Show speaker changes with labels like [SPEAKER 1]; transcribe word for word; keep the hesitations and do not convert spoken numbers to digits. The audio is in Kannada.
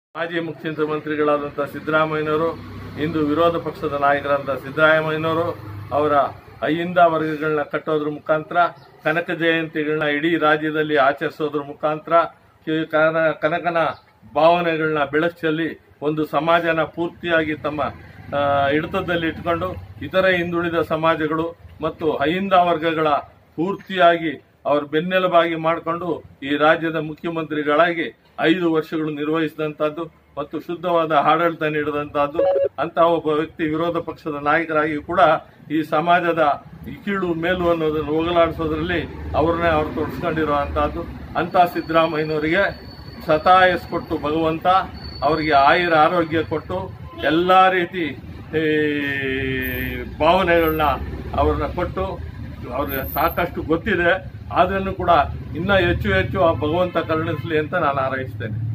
[SPEAKER 1] ಮಾಜಿ ಮುಖ್ಯಮಂತ್ರಿಗಳಾದಂಥ ಸಿದ್ದರಾಮಯ್ಯನವರು ಇಂದು ವಿರೋಧ ಪಕ್ಷದ ನಾಯಕರಾದಂಥ ಸಿದ್ದರಾಮಯ್ಯನವರು ಅವರ ಅಹಿಂದ ವರ್ಗಗಳನ್ನ ಕಟ್ಟೋದ್ರ ಮುಖಾಂತರ ಕನಕ ಜಯಂತಿಗಳನ್ನ ಇಡೀ ರಾಜ್ಯದಲ್ಲಿ ಆಚರಿಸೋದ್ರ ಮುಖಾಂತರ ಕನಕನ ಭಾವನೆಗಳನ್ನ ಬೆಳಕಿಸಲಿ ಒಂದು ಸಮಾಜನ ಪೂರ್ತಿಯಾಗಿ ತಮ್ಮ ಹಿಡಿತದಲ್ಲಿ ಇಟ್ಕೊಂಡು ಇತರೆ ಹಿಂದುಳಿದ ಸಮಾಜಗಳು ಮತ್ತು ಅಹಿಂದ ವರ್ಗಗಳ ಪೂರ್ತಿಯಾಗಿ ಅವರು ಬೆನ್ನೆಲುಬಾಗಿ ಮಾಡಿಕೊಂಡು ಈ ರಾಜ್ಯದ ಮುಖ್ಯಮಂತ್ರಿಗಳಾಗಿ ಐದು ವರ್ಷಗಳು ನಿರ್ವಹಿಸಿದಂತಹದ್ದು ಮತ್ತು ಶುದ್ಧವಾದ ಆಡಳಿತ ನೀಡಿದಂತಹದ್ದು ಅಂತಹ ಒಬ್ಬ ವ್ಯಕ್ತಿ ವಿರೋಧ ಪಕ್ಷದ ನಾಯಕರಾಗಿ ಕೂಡ ಈ ಸಮಾಜದ ಕೀಳು ಮೇಲು ಅನ್ನೋದನ್ನು ಹೋಗಲಾಡಿಸೋದ್ರಲ್ಲಿ ಅವ್ರನ್ನೇ ಅವ್ರು ತೊಡಸ್ಕೊಂಡಿರುವಂತಹದ್ದು ಅಂತ ಸಿದ್ದರಾಮಯ್ಯನವರಿಗೆ ಸತಾಯಿಸ್ಕೊಟ್ಟು ಭಗವಂತ ಅವರಿಗೆ ಆಯುರ ಆರೋಗ್ಯ ಕೊಟ್ಟು ಎಲ್ಲಾ ರೀತಿ ಭಾವನೆಗಳನ್ನ ಅವ್ರನ್ನ ಕೊಟ್ಟು ಅವ್ರಿಗೆ ಸಾಕಷ್ಟು ಗೊತ್ತಿದೆ ಆದ್ರೂ ಕೂಡ ಇನ್ನ ಹೆಚ್ಚು ಹೆಚ್ಚು ಆ ಭಗವಂತ ಕರುಣಿಸಲಿ ಅಂತ ನಾನು ಹಾರೈಸ್ತೇನೆ.